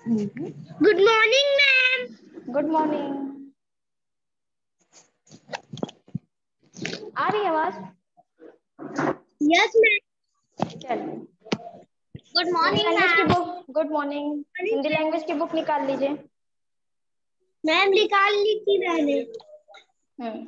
Good morning ma'am. Good morning. आ रही आवाज? Yes ma'am. चलिए, गुड हिंदी मॉर्निंग लैंग्वेज की ma'am. Book. Good morning. Hindi language की बुक निकाल लीजिए। मैम निकाल ली थी मैंने। हम्म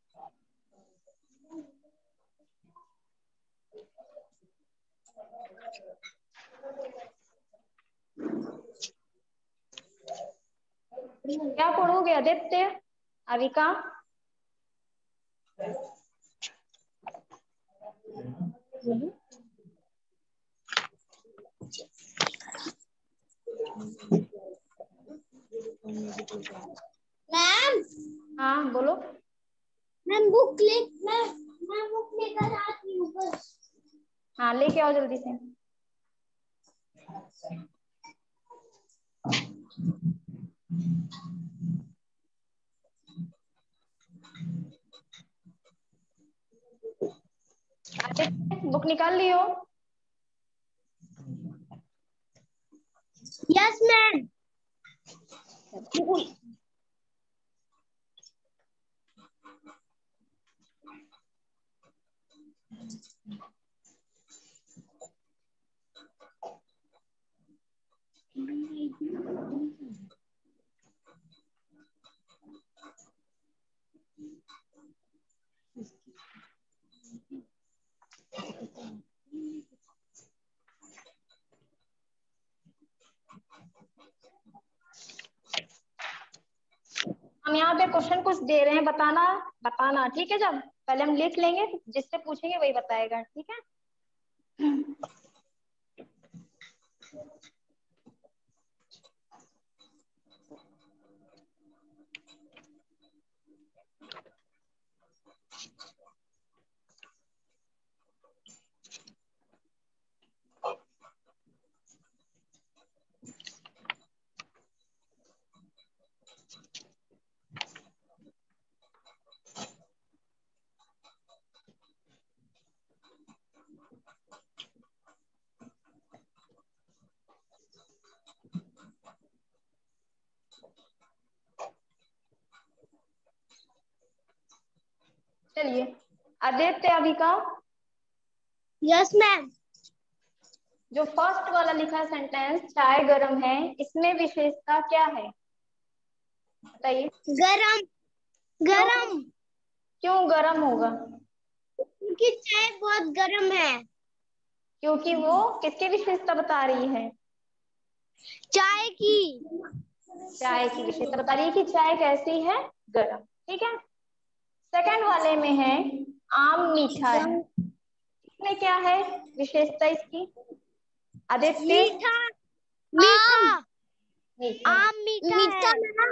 क्या पढ़ोगे आदित्य, अविका? मैम हाँ बोलो। मैम बुक मैं बुक लेकर आती हूँ बस। हाँ लेके आओ जल्दी से। आदित्य बुक निकाल लियो। Yes ma'am. हम यहाँ पे क्वेश्चन कुछ दे रहे हैं, बताना बताना, ठीक है? जब पहले हम लिख लेंगे, जिससे पूछेंगे वही बताएगा, ठीक है? चलिए, आदित्य अविका, यस मैम। जो फर्स्ट वाला लिखा है सेंटेंस, चाय गर्म है, इसमें विशेषता क्या है? बताइए। गरम। क्यों? गरम क्यों गर्म होगा? क्योंकि चाय बहुत गरम है। क्योंकि वो किसकी विशेषता बता रही है? चाय की। चाय की विशेषता बता रही है कि चाय कैसी है? गर्म। ठीक है। सेकंड वाले में है आम मीठा है, इसमें क्या है विशेषता इसकी? आदित्य। मीठा। मीठा। मीठा है। आम मीठा है।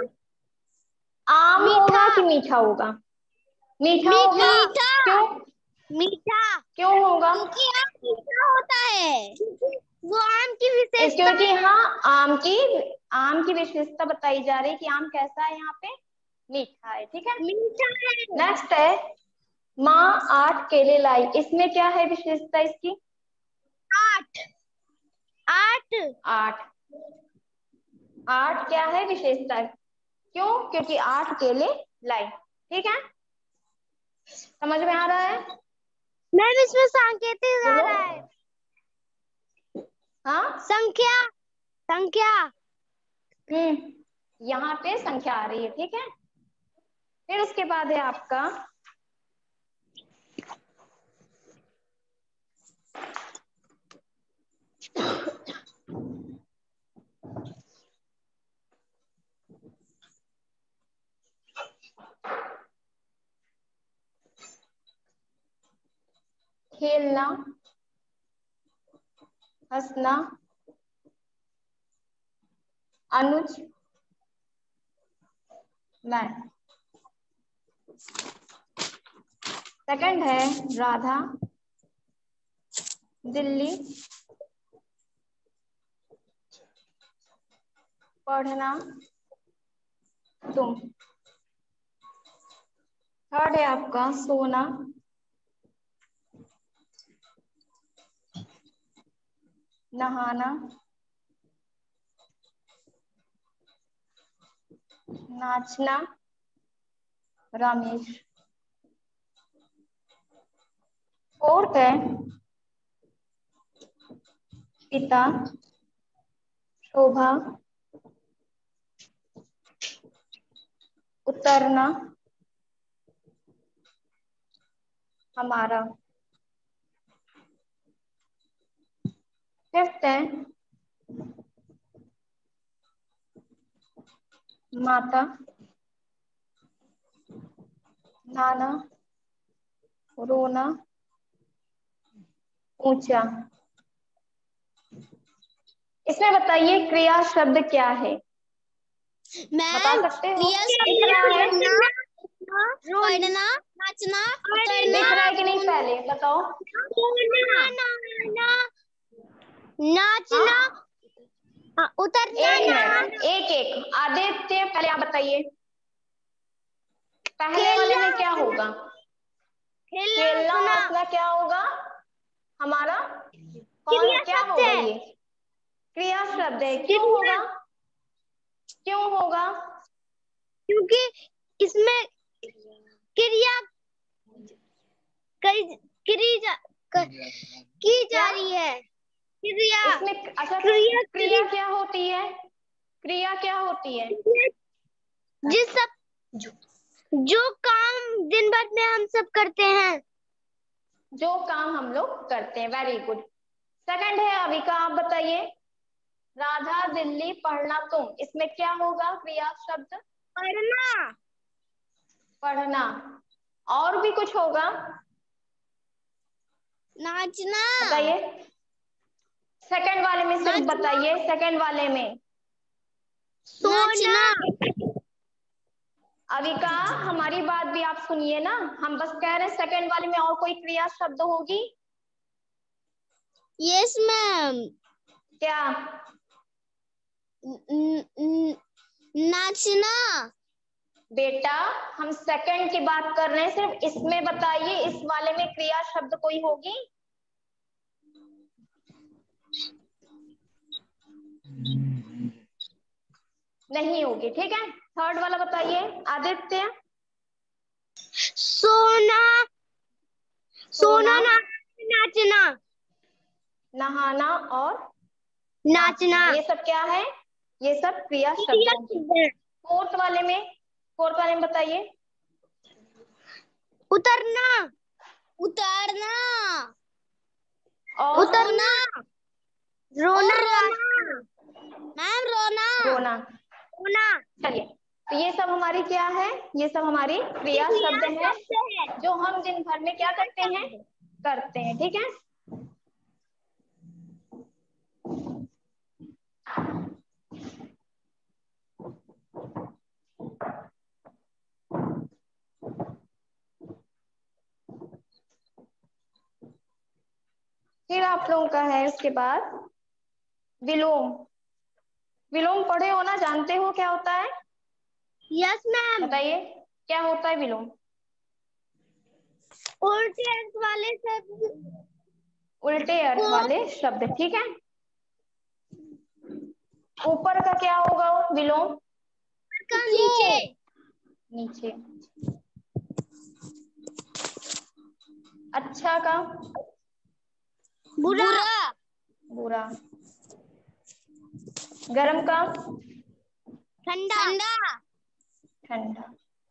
आम मीठा। होगा कि मीठा होगा? मीठा मीठा। होगा। क्यों? मीठा क्यों होगा? क्योंकि आम मीठा होता है। वो आम की विशेषता क्योंकि है। हाँ, आम की विशेषता बताई जा रही है कि आम कैसा है यहाँ पे? मीठा है। ठीक है। मीठा है। नेक्स्ट है माँ 8 केले लाई, इसमें क्या है विशेषता इसकी? 8। 8। 8। 8 क्या है विशेषता? क्यों? क्योंकि 8 केले लाई। ठीक है। समझ में आ रहा है? मैम इसमें सांकेतिक आ बोलो। रहा है। हाँ। संख्या। संख्या। यहाँ पे संख्या आ रही है। ठीक है। फिर उसके बाद है आपका खेलना, हंसना, अनुज, मैं। सेकंड है राधा, दिल्ली, पढ़ना, तुम। थर्ड है आपका सोना, नहाना, नाचना, रमेश। फोर्थ है पिता, शोभा। उतरना, हमारा। फिफ्थ है माता, नाना, रोना, ऊंचा। इसमें बताइए क्रिया शब्द क्या है, बता सकते हो? दिख रहा है? पढ़ना, नाचना, दिख रहा है कि नहीं पहले बताओ? नाचना, उतरना। एक मिनट, एक एक। आदित्य पहले आप बताइए, पहले वाले में क्या होगा? खेलना, हंसना क्या होगा हमारा? कौन क्या होगा? ये क्रिया शब्द है। क्यों होगा? क्यों होगा? क्योंकि इसमें क्रिया की जा रही है। क्रिया इसमें अच्छा, क्रिया क्या होती है? क्रिया क्या होती है? जिस सब जो काम दिन भर में हम सब करते हैं, जो काम हम लोग करते हैं। Very good. सेकंड है अविका, आप बताइए। राधा दिल्ली पढ़ना तुम, इसमें क्या होगा क्रिया शब्द? पढ़ना, पढ़ना। और भी कुछ होगा? नाचना। बताइए सेकंड वाले में, सिर्फ बताइए सेकंड वाले में। सोना। अविका हमारी बात भी आप सुनिए ना, हम बस कह रहे हैं सेकंड वाले में और कोई क्रिया शब्द होगी? Yes ma'am. क्या? नाचना। बेटा हम सेकंड की बात कर रहे हैं, सिर्फ इसमें बताइए, इस वाले में क्रिया शब्द कोई होगी? नहीं होगी, ठीक है। थर्ड वाला बताइए आदित्य। सोना, सोना, नाचना, नहाना और नाचना। ये सब क्या है? ये सब क्रिया शब्द होंगे। फोर्थ वाले में बताइए। उतरना, उतरना, और उतरना, रोना, मैम रोना, रोना। रोना। चलिए, तो ये सब हमारी क्या है? ये सब हमारी क्रिया शब्द है जो हम दिन भर में क्या करते हैं? करते हैं, ठीक है। फिर आप लोगों का है उसके बाद विलोम। विलोम पढ़े हो ना, जानते हो क्या होता है? Yes ma'am. बताइए क्या होता है विलोम? उल्टे अर्थ वाले शब्द, उल्टे अर्थ वाले शब्द, ठीक है। ऊपर का क्या होगा विलोम? नीचे, नीचे। अच्छा का? बुरा, बुरा। गर्म का? ठंडा, ठंडा।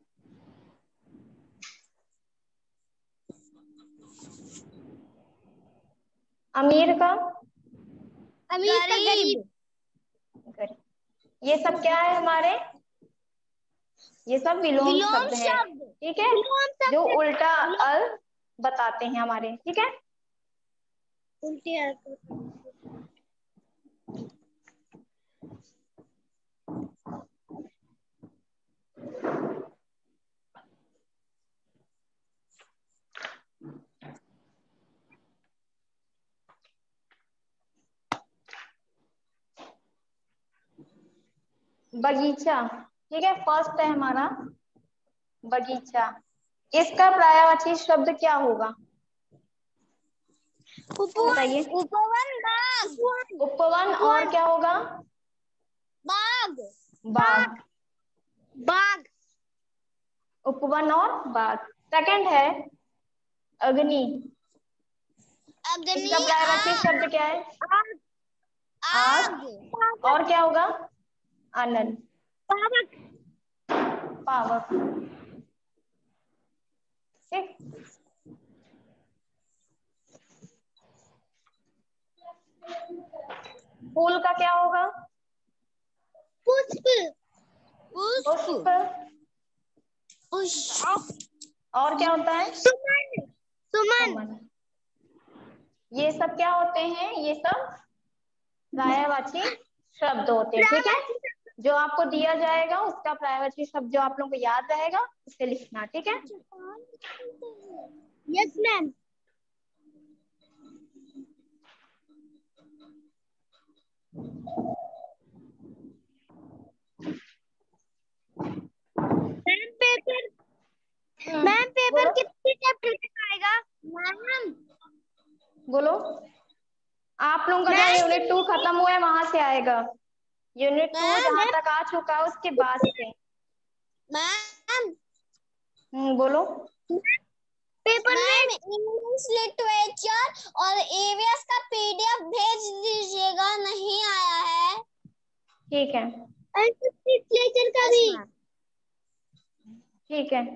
अमीर का? अमीर का गरीब। गरीब। ये सब क्या है हमारे? ये सब विलोम शब्द है, ठीक है, जो उल्टा अर्थ बताते हैं हमारे, ठीक है। उल्टे अर्थ। बगीचा, ठीक है, फर्स्ट है हमारा बगीचा। इसका पर्यायवाची शब्द क्या होगा? बताइए। उपवन, बाग। उपवन और क्या होगा? बाग, बाग। बाघ। उपवन और बाघ। सेकंड है अग्नि। अग्नि। इसका पर्यायवाची शब्द क्या है? आग। आग। और क्या होगा? आनंद। पावक। पावक। ठीक। फूल का क्या होगा? पुष्प। पुष्प। पुष्प। और क्या होता है? सुमन। सुमन। सुमन। ये सब क्या होते हैं? ये सब पर्यायवाची शब्द होते हैं। ठीक है, जो आपको दिया जाएगा उसका पर्यायवाची शब्द जो आप लोगों को याद रहेगा उसे लिखना। ठीक है, यस मैम। मैम पेपर बोलो कितनी चैप्टर तक आएगा? मैम बोलो। आप लोगों का जहाँ यूनिट 2 खत्म हुआ है वहां से आएगा। यूनिट 2 जहाँ तक आ चुका है उसके बाद से। मैम बोलो। पेपर में इंग्लिश लिटरेचर और ईवीएस का पीडीएफ भेज दीजिएगा, नहीं आया है। ठीक है, लिटरेचर का भी। ठीक है।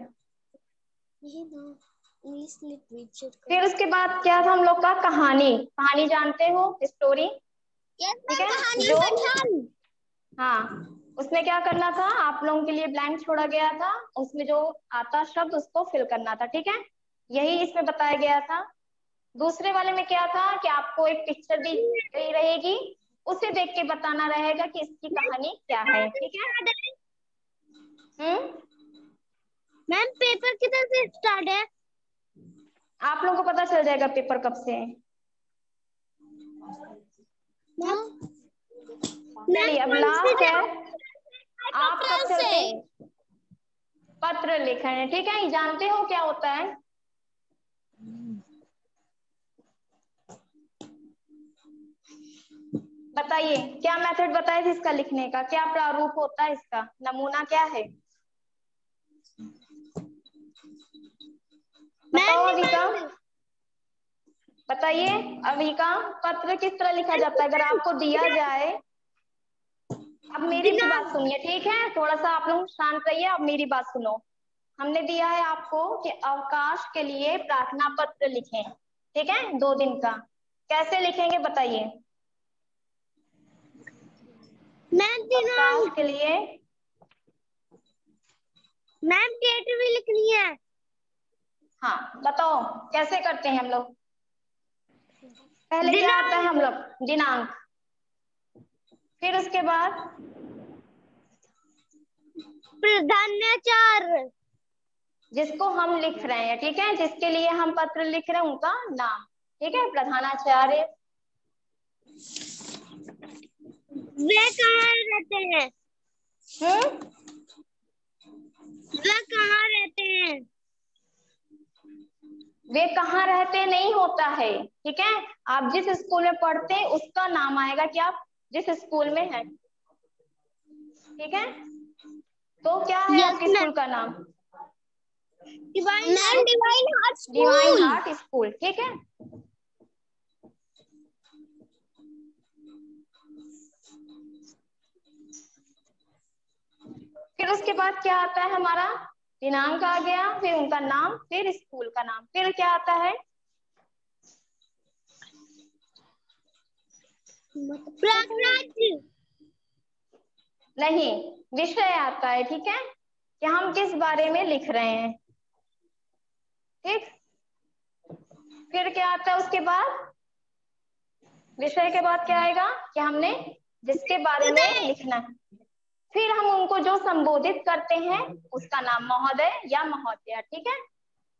इंग्लिश लिटरेचर का। फिर उसके बाद क्या था हम लोग का? कहानी। कहानी जानते हो? स्टोरी। ठीक है, कहानी जो पठान। हाँ, उसमें क्या करना था? आप लोगों के लिए ब्लैंक छोड़ा गया था, उसमें जो आता शब्द उसको फिल करना था। ठीक है, यही इसमें बताया गया था। दूसरे वाले में क्या था कि आपको एक पिक्चर दी गई रहेगी, उसे देख के बताना रहेगा कि इसकी कहानी क्या है। ठीक है। मैम पेपर किधर से स्टार्ट है? आप लोगों को पता चल जाएगा पेपर कब से है। चलिए अब लास्ट है, आप कब चलते हैं? पत्र लेखन। ठीक है, जानते हो क्या होता है? बताइए, क्या मेथड बताए थे इसका लिखने का? क्या प्रारूप होता है इसका? नमूना क्या है? बताओ अविका, बताइए अविका, पत्र किस तरह लिखा जाता है अगर आपको दिया जाए? अब मेरी भी बात सुनिए, ठीक है, थोड़ा सा आप लोग शांत रहिए। अब मेरी बात सुनो। हमने दिया है आपको कि अवकाश के लिए प्रार्थना पत्र लिखें। ठीक है, 2 दिन का। कैसे लिखेंगे बताइए? अवकाश के लिए मैम डेट भी लिखनी है। हाँ, बताओ कैसे करते हैं हम लोग? पहले क्या आता है हम लोग? दिनांक। फिर उसके बाद प्रधानाचार्य जिसको हम लिख रहे हैं, ठीक है, जिसके लिए हम पत्र लिख रहे हैं उनका नाम। ठीक है, प्रधानाचार्य। वे कहाँ रहते हैं? वे कहाँ रहते हैं? वे कहाँ रहते नहीं होता है। ठीक है, आप जिस स्कूल में पढ़ते हैं उसका नाम आएगा कि आप जिस स्कूल में हैं। ठीक है, तो क्या है आपके स्कूल का नाम? Divine Heart School. Divine Heart School. ठीक है, फिर उसके बाद क्या आता है हमारा? दिनांक आ गया, फिर उनका नाम, फिर स्कूल का नाम, फिर क्या आता है? नहीं, विषय आता है। ठीक है, कि हम किस बारे में लिख रहे हैं। ठीक, फिर क्या आता है उसके बाद? विषय के बाद क्या आएगा कि हमने जिसके बारे में लिखना है। फिर हम उनको जो संबोधित करते हैं उसका नाम महोदय या महोदया। ठीक है,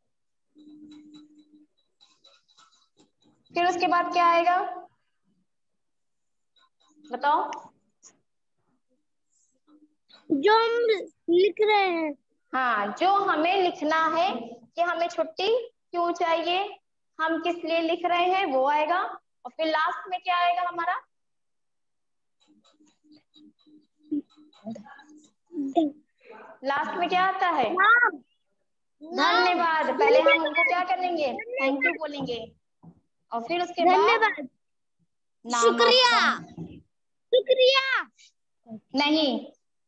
फिर उसके बाद क्या आएगा बताओ? जो हम लिख रहे हैं। हाँ, जो हमें लिखना है कि हमें छुट्टी क्यों चाहिए, हम किस लिए लिख रहे हैं, वो आएगा। और फिर लास्ट में क्या आएगा हमारा? लास्ट में क्या आता है? नाम। धन्यवाद। पहले हम उनको क्या करेंगे? थैंक यू बोलेंगे और फिर उसके बाद धन्यवाद, नाम शुक्रिया, आपका। शुक्रिया, नहीं,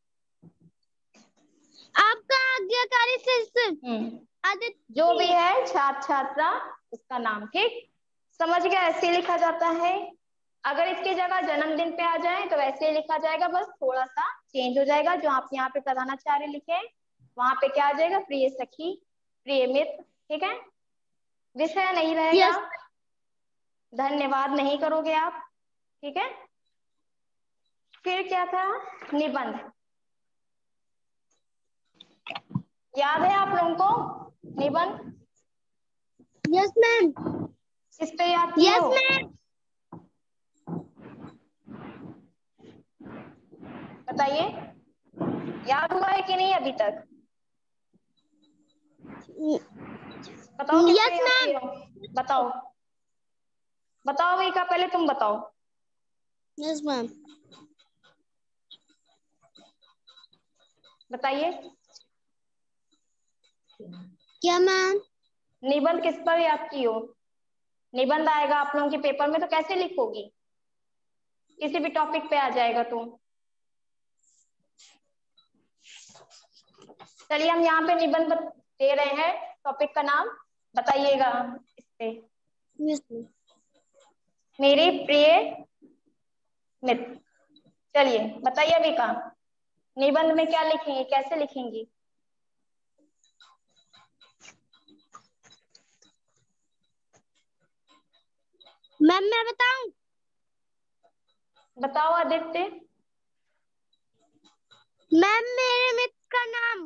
आपका आज्ञाकारी शिष्य आदित्य। जो भी है छात्र छात्रा उसका नाम। ठीक, समझ गया? ऐसे लिखा जाता है। अगर इसकी जगह जन्मदिन पे आ जाए तो वैसे ही लिखा जाएगा, बस थोड़ा सा चेंज हो जाएगा। जो आप यहाँ पे प्रधानाचार्य लिखे वहां पे क्या आ जाएगा? प्रिय सखी, प्रिय मित्र। ठीक है, विषय नहीं रहेगा। यस, धन्यवाद नहीं करोगे आप। ठीक है, फिर क्या था? निबंध। याद है आप लोगों को निबंध? यस मैम, किस पे याद किए यस हो? मैम, बताइए, याद हुआ है कि नहीं अभी तक? बताओ किस पे यस याद किए मैम, हो? बताओ, बताओ विका, पहले तुम बताओ। यस मैम, बताइए, क्या मैम? निबंध किस पर याद की हो? निबंध आएगा आप लोगों के पेपर में तो कैसे लिखोगी? किसी भी टॉपिक पे आ जाएगा तो। चलिए हम यहाँ पे निबंध दे रहे हैं, टॉपिक का नाम बताइएगा इस पे। यस मैम, मेरी प्रिय मित्र। चलिए बताइए विका, निबंध में क्या लिखेंगे, कैसे लिखेंगी? मैम मैं बताऊं? बताओ आदित्य। मैम मेरे मित्र का नाम।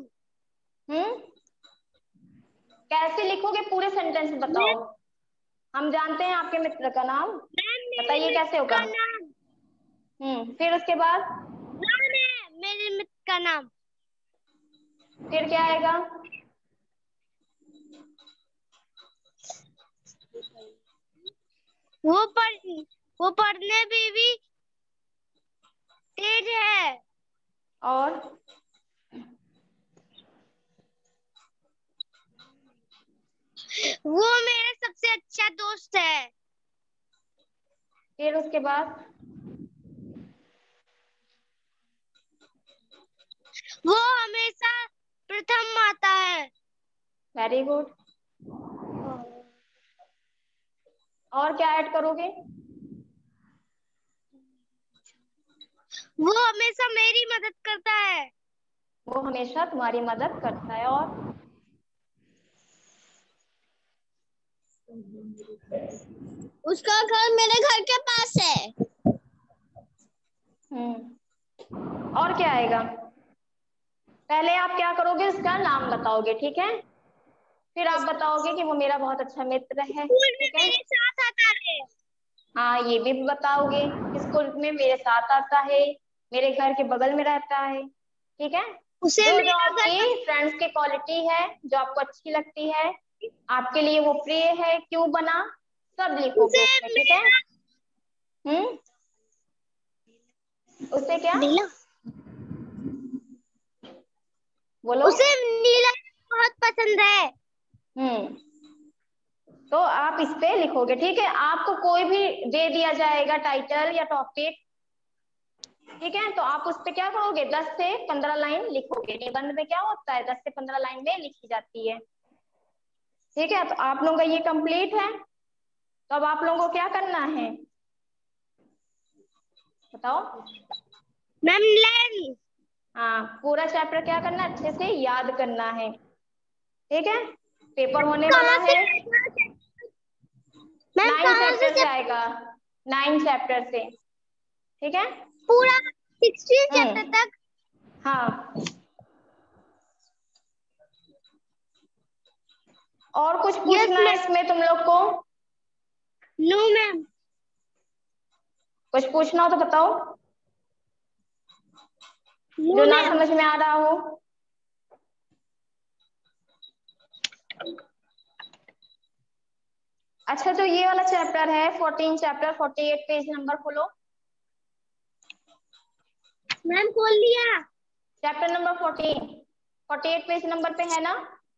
कैसे लिखोगे? पूरे सेंटेंस बताओ। हम जानते हैं आपके मित्र का नाम, मैम मेरे बताइए कैसे मित्र होगा? का नाम फिर उसके बाद राम है, मेरे मित्र का नाम। फिर क्या आएगा? वो पढ़ने में भी तेज है। और वो मेरा सबसे अच्छा दोस्त है। फिर उसके बाद वो हमेशा प्रथम आता है। Very good. और क्या ऐड करोगे? वो हमेशा मेरी मदद करता है। वो हमेशा तुम्हारी मदद करता है। और उसका घर मेरे घर के पास है। और क्या आएगा? पहले आप क्या करोगे? उसका नाम बताओगे, ठीक है? फिर आप बताओगे कि वो मेरा बहुत अच्छा मित्र है, स्कूल में ठीक है? मेरे साथ आता है। हाँ, ये भी बताओगे, स्कूल में मेरे साथ आता है, मेरे घर के बगल में रहता है, ठीक है? उसे जो जो मेरा घर आपकी फ्रेंड्स की क्वालिटी है, जो आपको अच्छी लगती है, आपके लिए वो प्रिय है, क्यों बना, सब लिखोगे उसे उसमें, ठीक है? मेरा उसे क्या नीला बोलो? उसे नीला बहुत पसंद है। तो आप इस पे लिखोगे, ठीक है? आपको कोई भी दे दिया जाएगा टाइटल या टॉपिक, ठीक है? तो आप उस पे क्या करोगे? 10 से 15 लाइन लिखोगे। निबंध में क्या होता है? 10 से 15 लाइन में लिखी जाती है, ठीक है? तो आप लोगों का ये कंप्लीट है। तो अब आप लोगों को क्या करना है बताओ? Ma'am learn. हाँ, पूरा चैप्टर क्या करना है? अच्छे से याद करना है, ठीक है? पेपर होने वाला कहाँ से है, मैम 9 कहाँ चैप्टर से से आएगा, 9 चैप्टर से, ठीक है? पूरा 16 चैप्टर तक? हाँ। और कुछ यस पूछना है मैम। इसमें तुम लोग को? No ma'am. कुछ पूछना हो तो बताओ, जो नो ना मैम। समझ में आ रहा हो। अच्छा, जो ये वाला चैप्टर है 14 चैप्टर 48 पेज नंबर खोलो। मैम खोल लिया। चैप्टर नंबर 14 48 पेज नंबर पे है ना?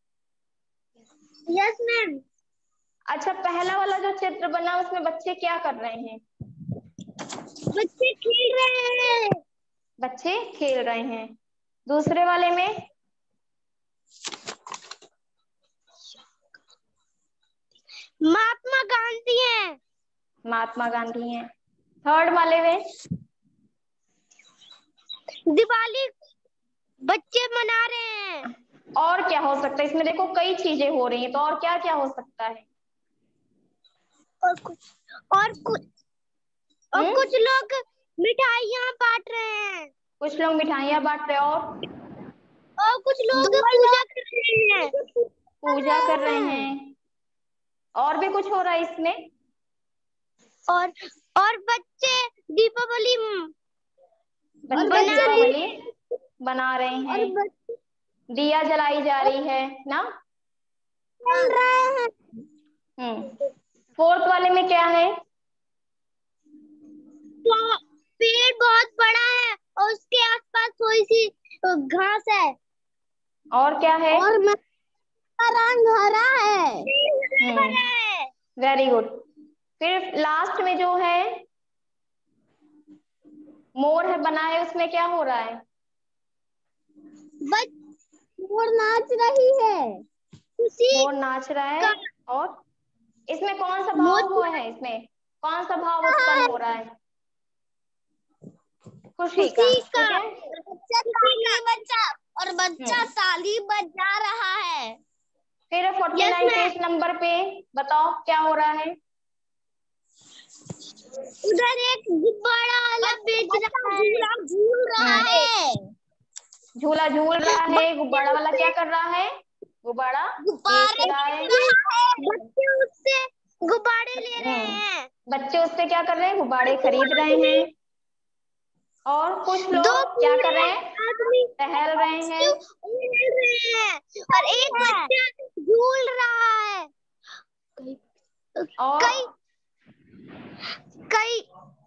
Yes ma'am. अच्छा, पहला वाला जो चित्र बना उसमें बच्चे क्या कर रहे हैं? बच्चे खेल रहे हैं। बच्चे खेल रहे हैं। दूसरे वाले में? महात्मा गांधी हैं। महात्मा गांधी हैं। थर्ड वाले में? दिवाली बच्चे मना रहे हैं। और क्या हो सकता है इसमें? देखो कई चीजें हो रही हैं, तो और क्या क्या हो सकता है? और कुछ लोग मिठाइयाँ बांट रहे हैं। कुछ लोग मिठाइयाँ बांट रहे हैं, और कुछ लोग पूजा कर रहे हैं। पूजा कर रहे हैं। और भी कुछ हो रहा है इसमें? और बच्चे दीपावली बना रहे हैं। दिया जलाई जा रही है ना? खेल रहे हैं। फोर्थ वाले में क्या है? तो पेड़ बहुत बड़ा है और उसके आसपास थोड़ी सी घास है। और क्या है? और रंग हरा है। Very good. फिर लास्ट में जो है मोर है बना है, उसमें क्या हो रहा है? मोर नाच रही है। मोर नाच रहा है। और इसमें कौन सा भाव हुआ है? इसमें कौन सा भाव उत्पन्न हो रहा है? खुशी का। ठीक है। बच्चा ताली बजा रहा है। फिर 49 पेज नंबर पे बताओ क्या हो रहा है? उधर एक गुब्बारा वाला बेच रहा है। झूल रहा है। झूला झूल रहा है। गुब्बारा वाला क्या कर रहा है? गुब्बारा बेच रहा है। बच्चे उससे गुब्बारे ले रहे हैं। बच्चे उससे क्या कर रहे हैं? गुब्बारे खरीद रहे हैं। और कुछ लोग क्या कर रहे हैं? टहल रहे हैं। और एक बच्चा झूल रहा है। और कई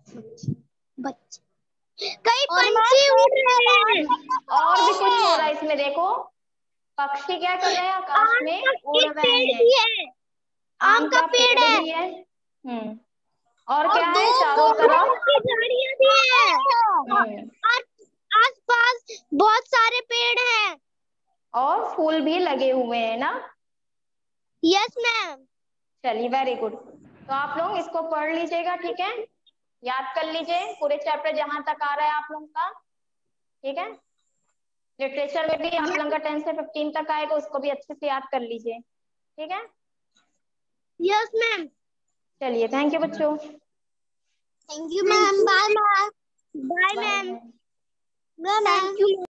पंछी उड़ रहे हैं। और भी कुछ हो रहा है इसमें। देखो पक्षी क्या कर रहे हैं? आकाश में उड़ रहे हैं। आम का पेड़ भी है। और क्या है चारों तरफ? झाड़ियाँ भी है। आस पास बहुत सारे पेड़ हैं। और फूल भी लगे हुए हैं ना? Yes ma'am. चलिए वेरी गुड। तो आप लोग इसको पढ़ लीजिएगा, ठीक है? याद कर लीजिए पूरे चैप्टर जहां तक आ रहा है आप लोगों का, ठीक है? लिटरेचर में भी आप लोगों का 10 से 15 तक आएगा, उसको भी अच्छे से याद कर लीजिए, ठीक है? Yes ma'am. चलिए थैंक यू बच्चों। Thank you ma'am. Bye ma'am. Bye ma'am. Thank you.